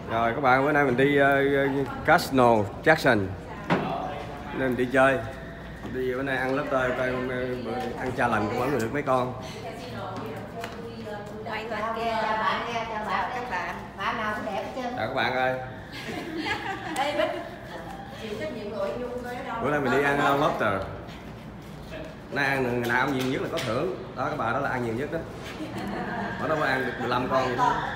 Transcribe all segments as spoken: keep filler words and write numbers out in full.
Rồi các bạn, bữa nay mình đi uh, Casino Jackson nên mình đi chơi, đi bữa nay ăn lobster, ăn cha lành cũng vẫn được mấy con. Quay bên kia chào bạn nha, chào bạn các bạn. Bạn nào cũng đẹp hết trơn. Chào các bạn ơi. Ê Bích, chịu trách nhiệm nội dung coi ở đâu. Bữa nay mình đi ăn lobster. Nay ăn người nào ăn nhiều nhất là có thưởng. Đó các bạn, đó là ăn nhiều nhất đó. Ở đó phải ăn được mười lăm con vậy đó.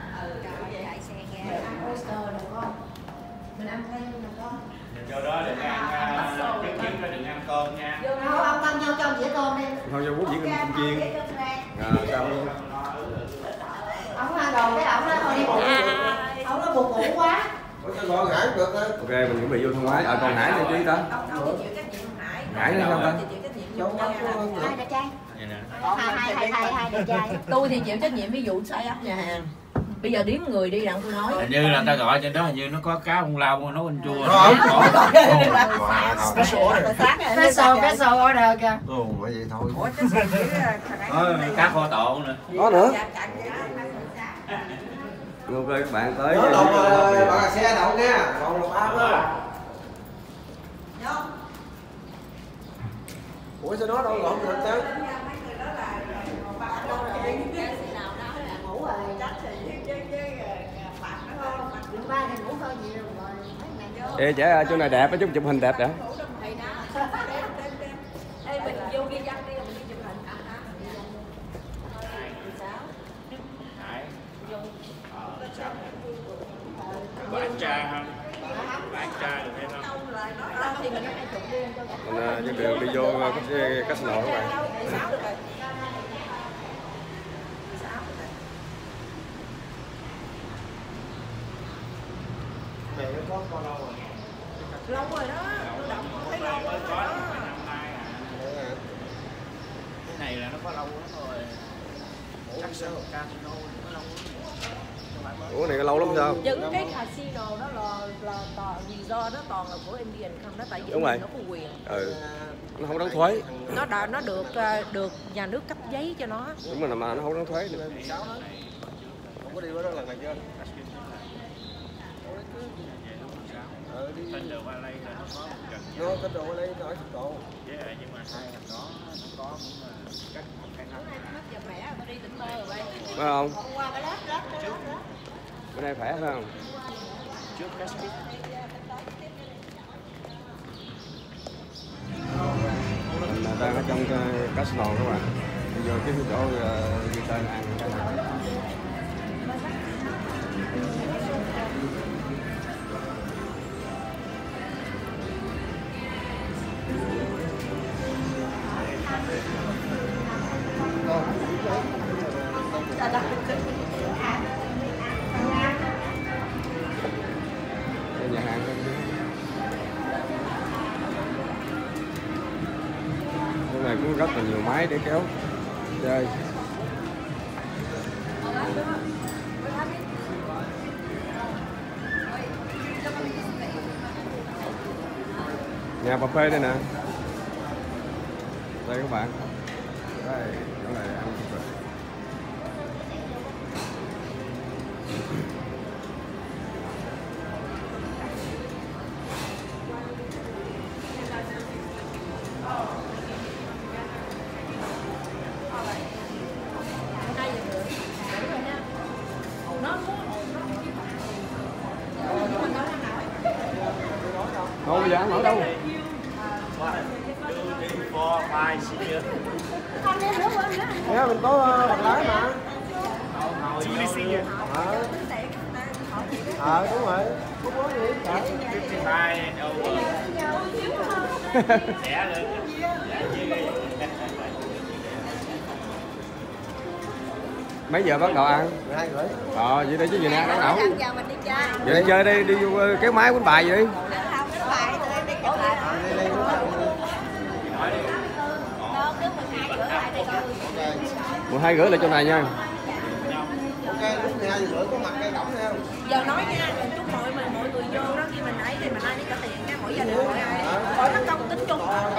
Mình ăn thêm được không? Vô đó đừng ăn trứng trứng rồi đừng ăn tôm nha. Không, ông Tâm vô trong dĩa tôm đi. Thôi vô bút dĩa con chiên. À, sao luôn? Ông ăn đồ cái ổng đó thôi đi bộ. Ông nó buồn ngủ quá. Ok, mình chuẩn bị vô thông máy. Ở còn Hải này chứ ta? Hải nữa sao ta? Hai đẹp trai. Hai hai hai hai hai đẹp trai. Tôi thì chịu trách nhiệm ví dụ sai up nhà hàng. Bây giờ điếm người đi đặng tôi nói. Hình như là ta gọi trên đó hình như nó có cá không lau nấu canh chua. Special order. Special special order kìa. Ồ, vậy thôi. Cá kho tộ nữa. Có nữa. Ok các bạn tới. Nhớ lộn bà xe đậu nha, còn lộn áp đó. Ủa sao nó đâu lộn được chứ? Ê trẻ chỗ này đẹp á, chút chụp hình đẹp đã. Ê mình vô ghi dắt đi rồi mình đi chụp hình. Bán cha không? Bán cha được hay không? Mình trên đường đi vô cái casino các bạn. Lâu rồi đó, tôi đọc thấy lâu rồi đó. Cái này là nó có lâu lắm rồi. Chắc sẽ một casino nó lâu lắm. Ủa này lâu lắm sao? Những cái casino đó là là toàn resort đó toàn là của Indian không đó, tại vì đúng rồi, nó có quyền. Ừ. Nó không đóng thuế. Nó đã nó được được nhà nước cấp giấy cho nó. Đúng rồi, mà nó không đóng thuế nữa. Không có đi vào đó lần này chưa? Tên đường Malay là nó có một gần Nó cái đồ lấy nói thật độ. với lại nhưng mà hai thằng đó nó có cũng là cách một hai năm. Phải không? Bữa nay khỏe phải không? Trước Caspic. Mình đang ở trong casino các bạn. Bây giờ cái chỗ ghi tên ăn cái này. Nhà hàng cái này cũng rất là nhiều máy để kéo chơi. Nhà cà phê đây nè. Đây các bạn. Đây, chỗ này ăn cà phê. Không bây giờ ăn ở đâu? Dạ mình có bạc lái mà. Ờ. Ờ đúng rồi. Có món gì? hai rẻ lên. Mấy giờ bắt đầu ăn? mười hai rưỡi. Ờ vậy để chứ gì nè ăn ẩu. Giờ mình đi chơi. Vậy đi chơi đi, đi vô kéo máy quýnh bài vậy đi. mười hai rưỡi lại chỗ này nha. Ok, lúc mười hai rưỡi có mặt cây cổng theo. Giờ nói nha, chúc mọi mọi mọi người vô đó khi mình ấy thì mình ai đi trả tiền nha, mỗi gia đình mỗi ai. Mỗi nó công tính chung.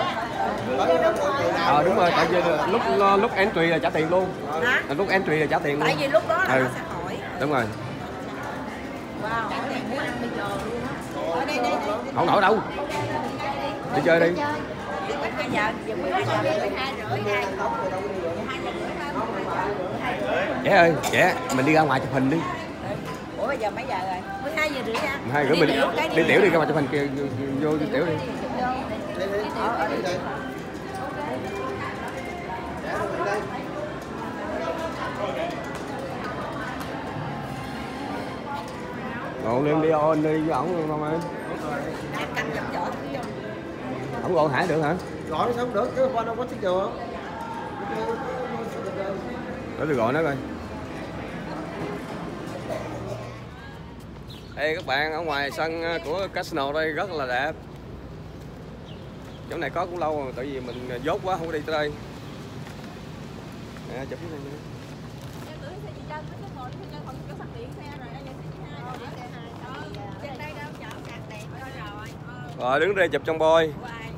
Ờ đúng rồi, tại vì lúc lúc entry là trả tiền luôn. Hả? Lúc entry là trả tiền luôn. Tại vì lúc đó là ừ. nó sẽ hỏi. Đúng rồi. Wow, hỏi này muốn ăn bây giờ luôn á. Ở đây đây đây. Không nổi đâu. Đi chơi đi. Bây giờ giờ mười hai giờ mười hai rưỡi hai. Trẻ ơi, trẻ, mình đi ra ngoài chụp hình đi. Ủa bây giờ mấy giờ rồi? mười hai giờ rưỡi ra. mười hai rưỡi mình đi tiểu đi ra ngoài chụp hình kia, vô đi tiểu đi. Ngộ lên đi ôn đi với ổng luôn không em? Canh dập vỏ. Ổng gọi Hải được hả? Gọi sao không được, cái qua đâu có thích được. Để tôi gọi nó coi. Đây các bạn, ở ngoài sân của casino đây rất là đẹp. Chỗ này có cũng lâu rồi, tại vì mình dốt quá không có đi tới đây. Nè, chụp cái này nữa. Rồi đứng đây chụp trong bôi.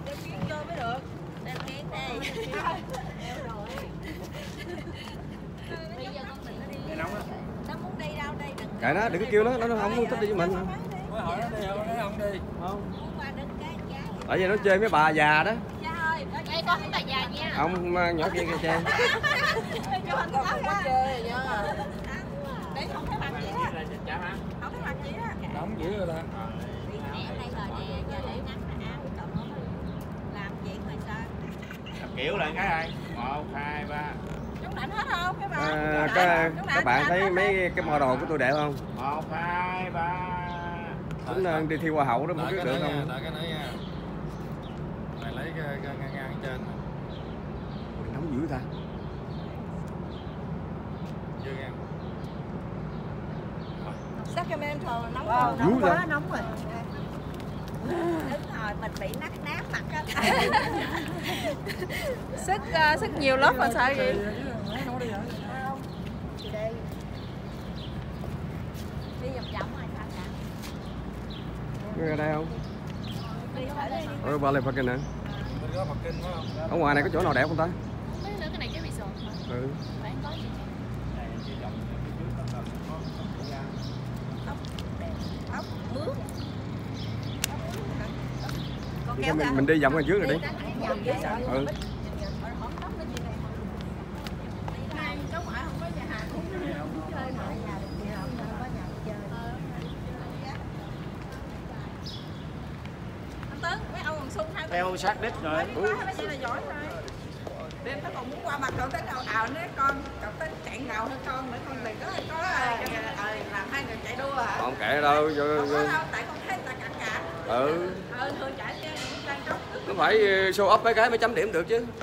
Kệ nó, đừng có kêu nó, nó không thích đi với mình. Mới hỏi nó đi không, nó không đi. Không. Tại vì nó chơi mấy bà già đó. Đây con không bà già nha. Ông nhỏ kia kia chơi. Không có chơi nha. Đấy không thấy mặt gì á. Không thấy mặt gì á. Nóng dữ rồi ta. Kiểu lại cái ai? Một, hai, ba. Chúng lạnh hết không các bạn? À, các, các bạn thấy mấy cái mô đồ của tôi đẹp không? Một, hai, ba. Tính uh, đi thi hoa hậu đó, mới biết được không? Đợi cái này nha. Mày lấy cái ngang ngang trên. Ủa, nóng dữ ta. Chưa ngang. Sacramento nóng Wow, quá, nóng quá, ra. nóng rồi. Đúng rồi, mình bị nát nát mặt á. Sức uh, sức nhiều lớp mà sao vậy? Đi vòng vòng rồi sao vậy? Có ra đây không? Đi thử đi. Ở ba lên parking nè. Mình có mặt kinh phải không? Ở ngoài này có chỗ nào đẹp không ta? Mấy nữa cái này cái resort mà. Ừ. Bạn có gì? Ốc mướn. Con Thì kéo mình, ra. mình đi vòng ở trước rồi đi. Vòng dưới sợ. Ừ. Theo sát đích rồi. Đêm nó còn muốn qua mặt cậu tới đầu ảo nữa con, cậu tới chạy nào hơn con nữa con đừng có có ờ, làm hai người chạy đua hả? Không kệ đâu. Vô, Không vô. có đâu, tại con thấy người ta cản cả. Ừ. Ờ, thường chạy cho đang trống. Nó phải show up mấy cái mới chấm điểm được chứ.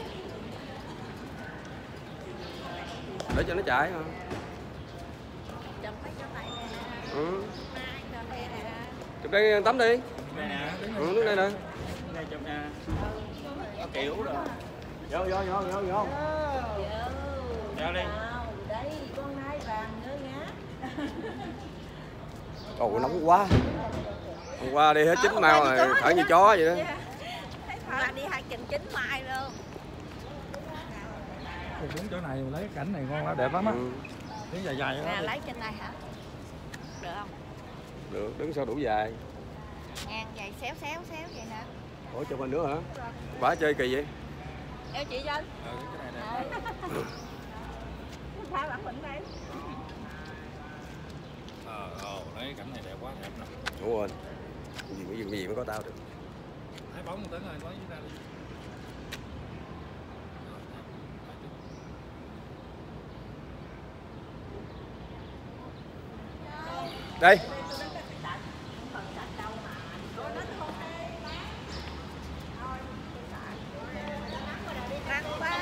Để cho nó chạy mà. Chụp mấy chỗ này nè. Ừ. Mai cho đây nè. Chụp đây tắm đi. Đây nè. Ừ, đứng đây nè. Đây chụp nè. Có kiểu rồi. Vô vô vô vô vô. Đeo đi. Đây, con nai vàng nữa nhá. Ồ, nóng quá. Hôm qua đi hết chín màu rồi, thở như chó vậy đó. Là đi hai trình chín mai luôn. Xuống chỗ này lấy cảnh này ngon quá, đẹp lắm á. Ừ. Tiếng dài dài Nè, đó. lấy trên này hả? Được không? Được, đứng sao đủ dài. Ngang vậy xéo xéo xéo vậy hả? Ủa chụp hình nữa hả? Bả chơi kỳ vậy? Eo chị Dân. Ừ, cái này đẹp. Sao bạn bệnh đây? Ờ, ờ, lấy cảnh này đẹp quá, đẹp lắm. Đúng rồi. Cái gì, cái gì, cái gì mới có tao được. Thấy bóng một tấn rồi, bóng dưới ra đi. Đây. Răng quá.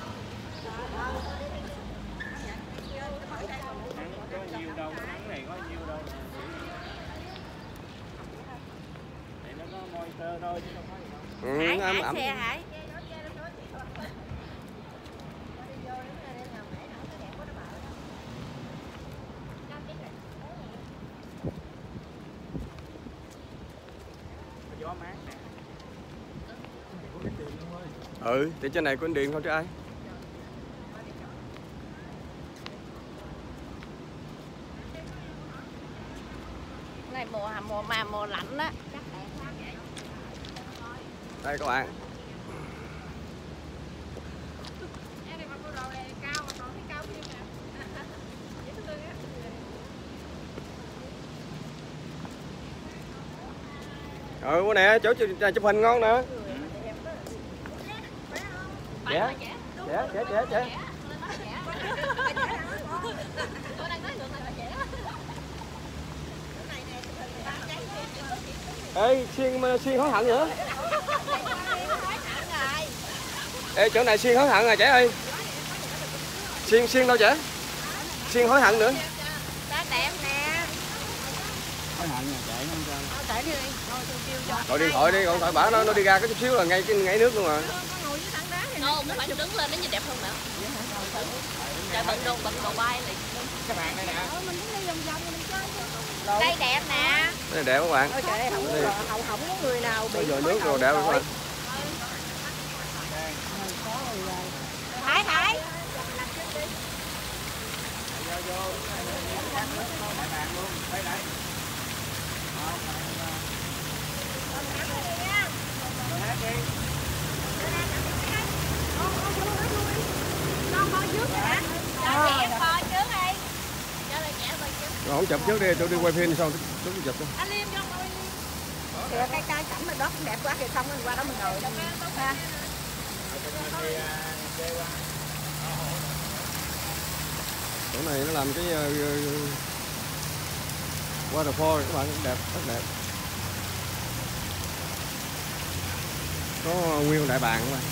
Có nhiều đâu, nắng này có nhiều đâu. Để nó có môi tơ thôi chứ không có gì đâu. Ừ, Hải, ấm Hải ấm. xe Hải. Gió mát nè. Ừ, thì trên này có điện thôi chứ ai. mùa mùa mà mùa lạnh đó. Đây các bạn. Ừ bữa nè chỗ chụp, chụp hình ngon nữa. Trẻ trẻ trẻ trẻ trẻ. Ê xuyên xuyên hối hận nữa. Ê chỗ này xuyên hối hận rồi trẻ ơi. Xuyên xuyên đâu trẻ? Xuyên hối hận nữa. Đẹp nè. Hối hận nhà chạy không sao. Để đi. Gọi điện thoại đi, gọi điện thoại bả nó nó đi ra có chút xíu là ngay cái ngay nước luôn mà. Không, nó phải đứng lên nó nhìn đẹp hơn nữa. Trời bận đồ bận đồ bay lại. Các bạn đây nè. Đây đẹp nè. Đây đẹp các bạn. Ôi trời, không không không có người nào bị Rồi nước rồi đẹp các bạn. Thái Thái. Đây đây. Rồi không chụp trước đi, tôi đi quay phim xong tôi chụp thôi. Anh Liêm vô ngồi đi. Kìa cái cái cảnh mà đó cũng đẹp quá, kìa xong rồi qua đó mình ngồi đâu ha. Chỗ này nó làm cái uh, waterfall các bạn, đẹp rất đẹp. Có nguyên đại bàng các bạn.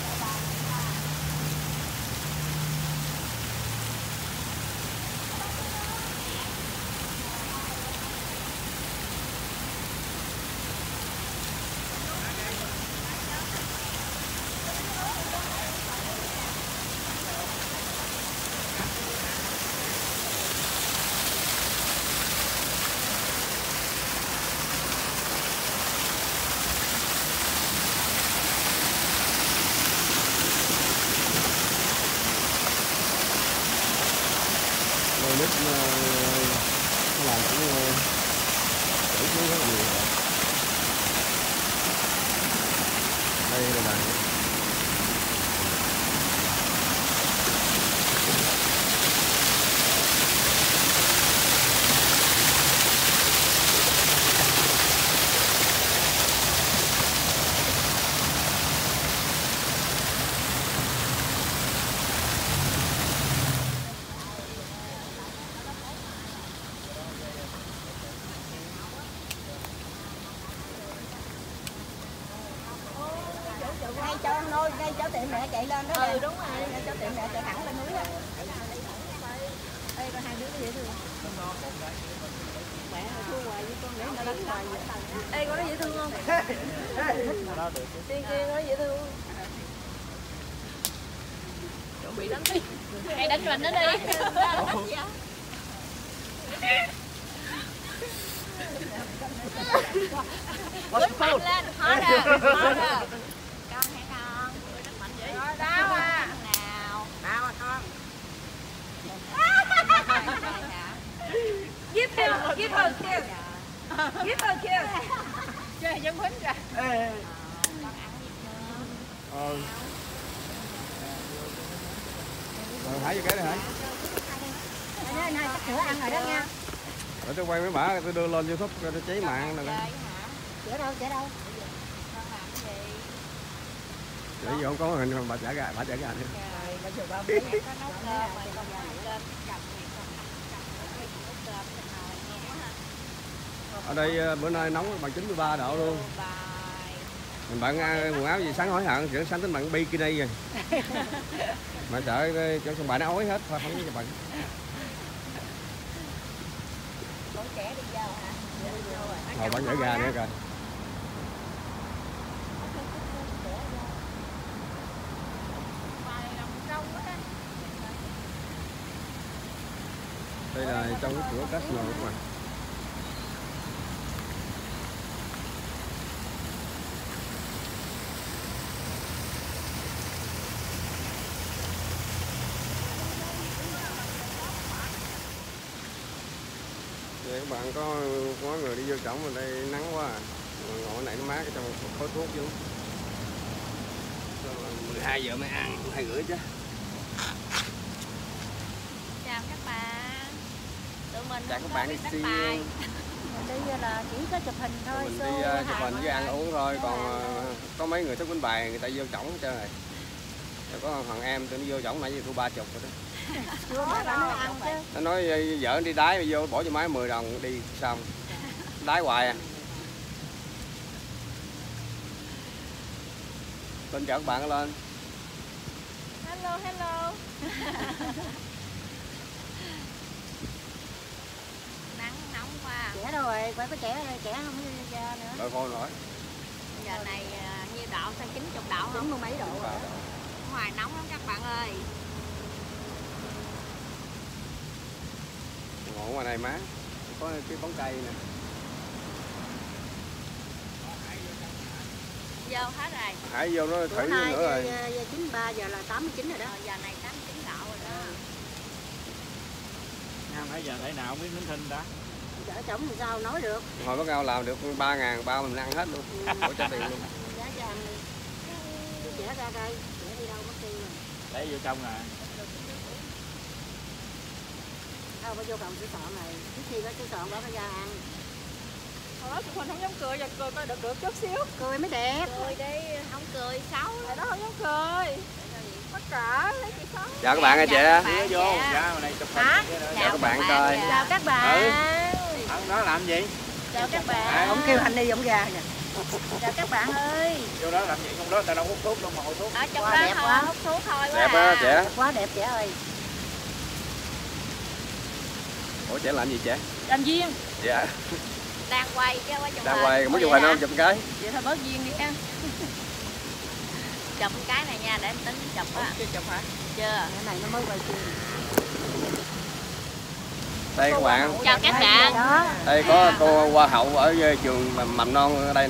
Nước nó làm cũng chảy xuống rất là nhiều. Đây là bạn. Ngay cho nôi, ngay cho tiệm mẹ chạy lên đó. Ừ đúng rồi, ngay cho tiệm mẹ chạy thẳng lên núi đó. Đây có hai đứa nó dễ thương. Mẹ thua hoài với con để nó đánh hoài vậy. Ê con nó dễ thương không? Tiên Tiên nó dễ thương. Chuẩn bị đánh đi. Hay đánh mình nó đi. Quýnh mạnh lên, khó nè, khó nè. Con hả con? Rất mạnh vậy. Rồi đau à. Nào. Đau à con. Give him, give her kiss. Give her kiss. Chơi giống Huỳnh kìa. Ờ. Rồi Hải vô cái đây Hải. Đây này, chắc sữa ăn rồi đó nha. Để tôi quay mấy bả tôi đưa lên YouTube cho nó cháy mạng nè. Sữa đâu, sữa đâu? Để gì không có hình mà bà trả gà, bà trả gà nữa. Ở đây bữa nay nóng bằng chín mươi ba độ luôn. Mình bạn quần áo gì sáng hối hận, chuyển sáng tính bạn bikini rồi. Mà sợ cho xong bạn nó ói hết, thôi không có cho bạn. Rồi bạn nhảy gà nữa kìa. Đây là trong cái cửa casino của mình. Vậy các bạn có có người đi vô trỏng ở đây nắng quá à. Ngồi này nó mát ở trong khói thuốc chứ. mười hai giờ mới ăn, hai rưỡi chứ. Chào các bạn. Tụi mình Chào các bạn đi đánh bài. Mình đi là chỉ có chụp hình thôi. Mình đi uh, chụp hình với ăn uống thôi, còn uh, có mấy người thức bánh bài người ta vô trỏng hết trơn rồi. Có thằng em tụi nó vô trỏng nãy giờ thu ba chục rồi đó. Nó nói vợ đi đái vô bỏ cho máy mười đồng đi xong. Đái hoài à. Lên chào các bạn lên. Hello hello. Nắng nóng quá. Trẻ rồi, phải có trẻ trẻ không ra nữa. Đợi khô nổi. Giờ này nhiêu độ, sao chín mươi độ không? Chín mươi mấy độ rồi. Ngoài nóng lắm các bạn ơi. Ngủ ngoài này má, có cái bóng cây nè. Vô hết rồi. Hải vô nó thử nữa rồi. Giờ chín mươi ba, giờ là tám mươi chín rồi đó. Ờ, giờ này tám mươi chín độ rồi đó. Nam nãy giờ thế nào không biết nín thinh đã. Chở chổng làm sao nói được. Hồi bắt đầu làm được ba ngàn bao mình ăn hết luôn. Bỏ trả tiền luôn. Giá vàng trẻ ra đây, trẻ đi đâu mất tiêu rồi. Để vô trong nè. Đâu có vô cầu sữa sọn này, trước khi có sữa sọn đó phải ra ăn. Hồi đó tụi mình không dám cười, giờ cười coi được được chút xíu. Cười mới đẹp. Cười đi, không cười xấu. Hồi đó không dám cười. Mắc cỡ, lấy chị xấu. Chào các bạn ơi chị. Vô vô, ra ngoài này chụp hình. Chào các bạn coi. Chào các bạn. Ừ. Ông đó làm gì? Chào các bạn. Ông kêu hành đi, ông ra nè. Chào các bạn ơi. Vô đó làm gì? Không đó người ta đâu hút thuốc đâu mà hút thuốc. Ở trong Quá đó đẹp thôi, quá. hút thuốc thôi quá. Đẹp á à. trẻ. Quá đẹp trẻ ơi. Ủa trẻ làm gì trẻ? Làm viên. Dạ. Đang quay chứ quá chụp Đang quay, muốn chụp hình không? Chụp cái. Vậy thôi bớt viên đi nha. Chụp cái này nha, để em tính chụp á. Chưa chụp hả? Chưa. Cái này nó mới quay chưa. Đây các bạn. Chào các bạn. Đây có cô hoa hậu ở trường mầm non ở đây nè.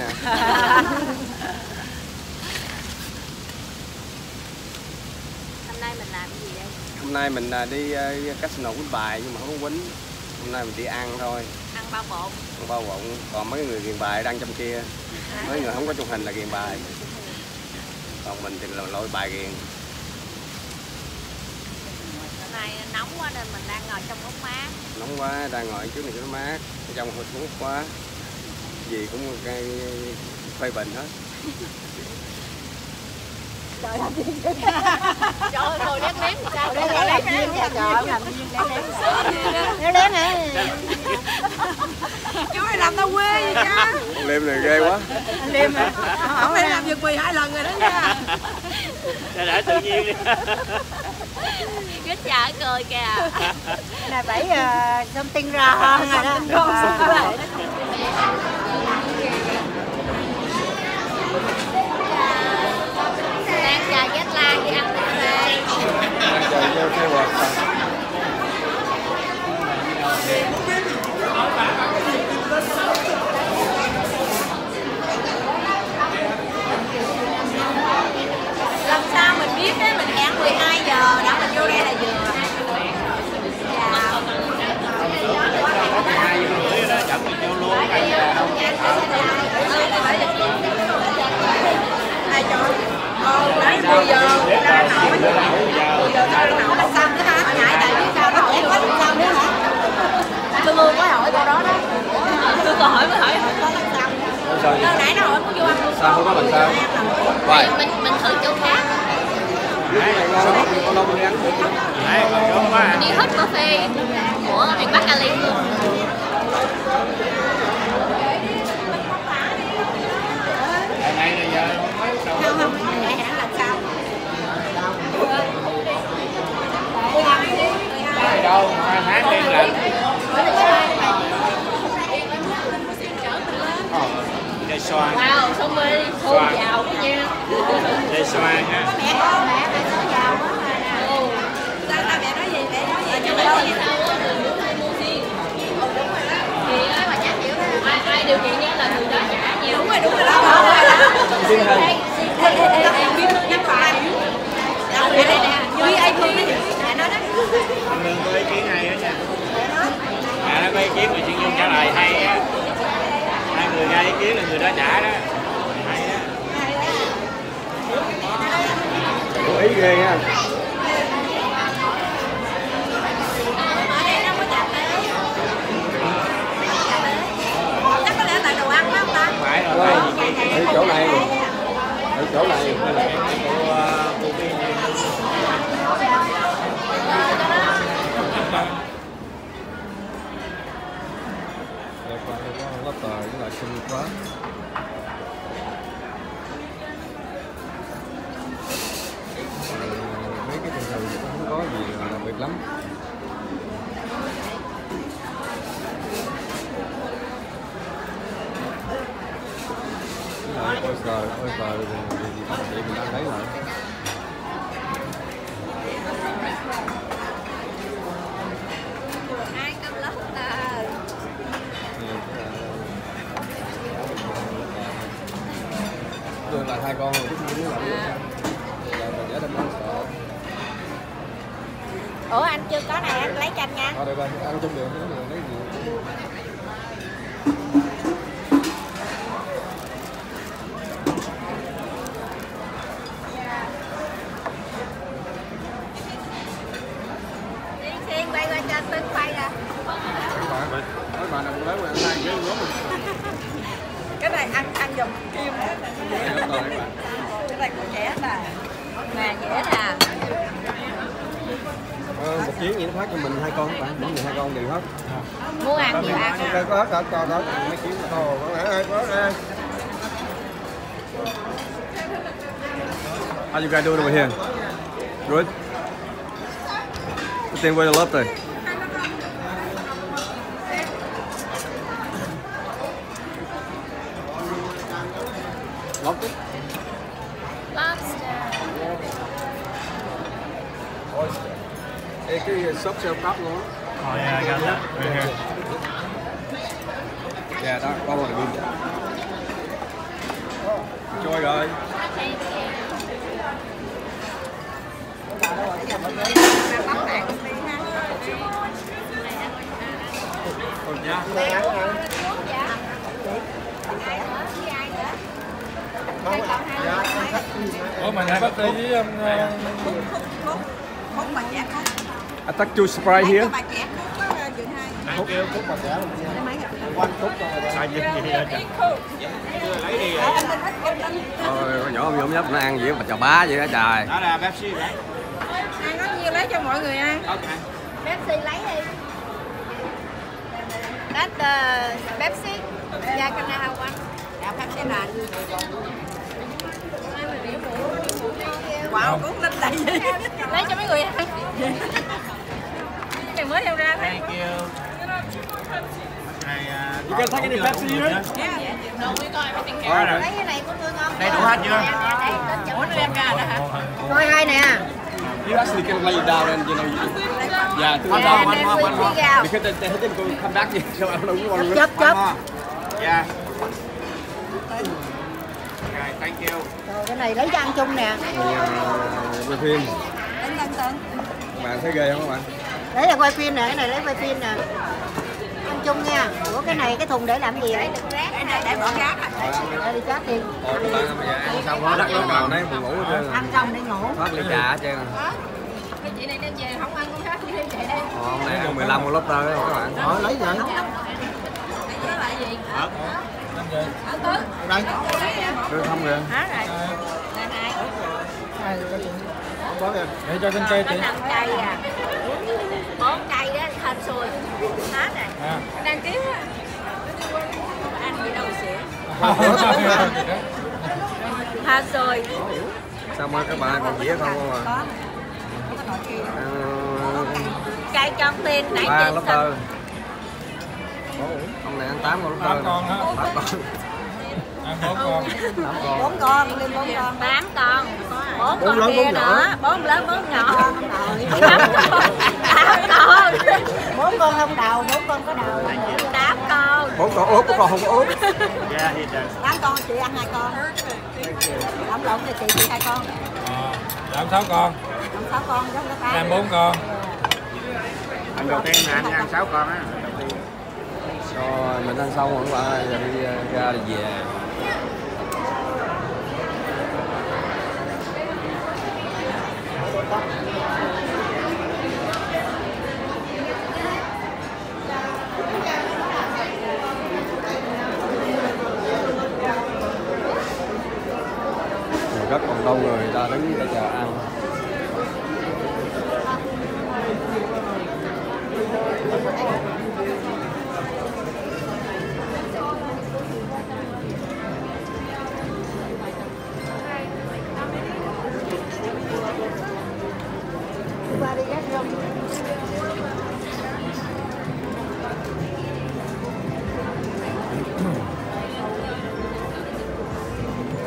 Hôm nay mình làm cái gì đây? Hôm nay mình đi casino quýnh bài nhưng mà không có quýnh. Hôm nay mình đi ăn thôi. Ăn bao bột. Ăn bao bụng. Còn mấy người ghiền bài đang trong kia. Mấy người không có chụp hình là ghiền bài. Còn mình thì là lội bài ghiền. Hôm nay nóng quá nên mình đang ngồi trong bóng mát. Nóng quá, đang ngồi trước này cho nó mát. Ở trong hơi xuống quá. Gì cũng cái phê bình hết. Trời làm viên. Trời ơi, ngồi đét ném sao? Để làm viên nha, trời làm viên để ném. Nếu ném hả? Chú này làm tao quê vậy cha. Con Liêm này ghê quá. Liêm hả? Ông đây làm việc mười hai lần rồi đó nha. Để để tự nhiên đi. Chết chả cười kìa. Này phải uh, something wrong rồi đó. Đang chờ jet lag đi ăn buffet. Đang chờ vô xe quạt. Làm sao mình biết đấy, mình hẹn mười hai giờ đã mình vô đây là vừa. hai giờ rưỡi đó chậm mình vô luôn. Ai cho? Ờ, đấy mười giờ ra nổi. mười giờ ra nổi là xong đó hả? Nhảy tại vì sao đó em có làm sao nữa hả? Tôi mưa có hỏi cô đó đó. Tôi còn hỏi mới hỏi có làm sao. Đâu nãy nó hỏi có vô ăn. Sao không có lần sau? Vậy. Mình mình thử chỗ khác. Cái này ngon lắm, con đông đi ăn. Đấy, còn đúng quá. Đi hết buffet của miền Bắc Ali luôn. Ngày này là giờ không mấy đâu. Không không, nhảy hẳn làm sao? Đây đâu, hai tháng đêm lạnh. Đây xoan. Wow, xong rồi thu vào cái nha. Đây xoan á. Mẹ con mẹ phải số vào đó mà. Ồ. Sao sao mẹ nói gì? Mẹ nói gì? Nhưng mà tại sao á người nước hay mua riêng. Thì ai mà trả nhiều ai ai điều kiện nha là người đó trả nhiều. Đúng rồi, đúng rồi đó. Đúng rồi đó. Riêng hơn. Ê ê ê, biết nhắc bài. Đâu đây nè, như ai thương cái gì? Mẹ nói đó. Anh Lương có ý kiến hay đó nha. Mẹ nó có ý kiến về chuyên dung này hay á. Hai người ra ý kiến là người đó trả đó. Hay á. Có ý ghê nha. Chắc có lẽ tại đồ ăn đó không ta? Phải rồi. Ở chỗ này. Ở chỗ này. Lớp tờ với lại xinh quá. Mấy cái thường thường cũng không có gì đặc biệt lắm. Ôi trời, ôi trời, vậy mình đang thấy rồi. Hai cân lắm tờ. Rồi là hai con rồi, biết là mình giả đâm ăn sợ. Ủa anh chưa có này anh lấy chanh nha. Thôi được rồi, ăn chung được, lấy gì. Xuyên quay qua cho anh Tưng quay nè. Mấy bà nào cũng lấy qua ăn hai ghế gốm. Cái này ăn ăn dòng kim đó. Cái này cũng trẻ nè. Mà dễ nè. Ờ, một chuyến vậy nó phát cho mình hai con các bạn, mỗi người hai con đều hết. Muốn ăn gì ăn Ok, có hết, có hết, mấy chuyến to, có lẽ có đây. How you guys doing over here? Good. Good thing with the lobster. Lobster. Lobster. Oyster. Ê, cái shop sale crab luôn á. Oh yeah, I got that right here. Yeah, đó, có một good. Enjoy rồi. Dạ. Ủa mà nhà bác sĩ với um, Khúc bà trẻ khúc. I take two Sprite here. Bà trẻ khúc đó dừng hai. Khúc khúc bà trẻ quanh khúc rồi. Sai gì gì đó chứ. Lấy đi. Ôi, con nhỏ ông Dũng nhấp nó ăn gì mà chà bá vậy đó trời. Đó là Pepsi đấy. Ăn có nhiêu lấy cho mọi người ăn. Ok. Pepsi lấy đi. That's the Pepsi. Yeah, can I have one? Dạ, Pepsi là wow, cũng linh đầy vậy. Lấy cho mấy người ăn. Cái này mới theo ra thấy. Thank you. Này You guys take any Pepsi here? No, we got everything here. Alright. Lấy cái này của tôi ngon. Đầy đủ hết chưa? Ủa, nó đem ra đó hả? Coi hai nè. You actually can lay it down and you know. You, yeah, two One down. more, one more, one more. Because they, they didn't go come back yet, so I don't know who Chớp want to. chớp One chớp. more. Yeah. Okay, thank you. Rồi cái này lấy cho ăn chung nè. Quay phim. Tính lên tên. Bạn thấy ghê không các bạn? Đấy là quay phim nè, cái này lấy quay phim nè. Ăn chung nha. Ủa cái này cái thùng để làm gì vậy? Cái này để bỏ rác á. Để đi chát đi. Ôi, các bạn bây giờ ăn xong hết đất luôn vào đấy, buồn ngủ hết trơn. Ăn xong để ngủ. Phát ly trà hết trơn. Cái chị này nó về không ăn con khác, chị đi chạy đây. Ờ, hôm nay ăn mười lăm con lobster đó các bạn. Rồi lấy vậy. Nó là gì? Hả? Ở tứ. Đây. Đưa không kìa. Hết rồi. Này này. Có kìa. Để cho trên cây Có chị. năm cây à. Bốn cây đó hên xui. Hết rồi. À. Đang kiếm á. Ăn gì đâu xỉu. Hên xui. Sao mà các bạn còn dĩa không không à? Cây trong tin nãy Ba chị lobster. xong. Hôm nay ăn tám con lobster. Tám con hả? Tám con. Ăn bốn con. Tám con. Bốn con, lên bốn con. Tám con. Bốn Bốn con lớn, kia bốn nhỏ. nữa. Bốn lớn, bốn nhỏ. Tám con. Tám con. Bốn con không đầu, bốn con có đầu. Tám con. Bốn con ốp, bốn con không có ốp. Yeah, he does. Tám con, chị ăn hai con. Tổng lộn thì chị chị hai con. Ờ, giảm sáu con. Tổng sáu con, giống cái tám. Em bốn con. Anh đầu tiên là anh ăn sáu con á. cho mình ăn xong rồi các bạn ơi, giờ đi ra đi về. Rất còn đông người, người ta đứng để chờ ăn.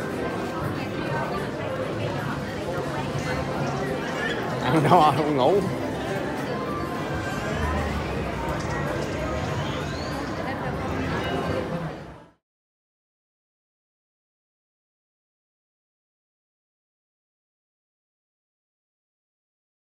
Ăn no không ngủ.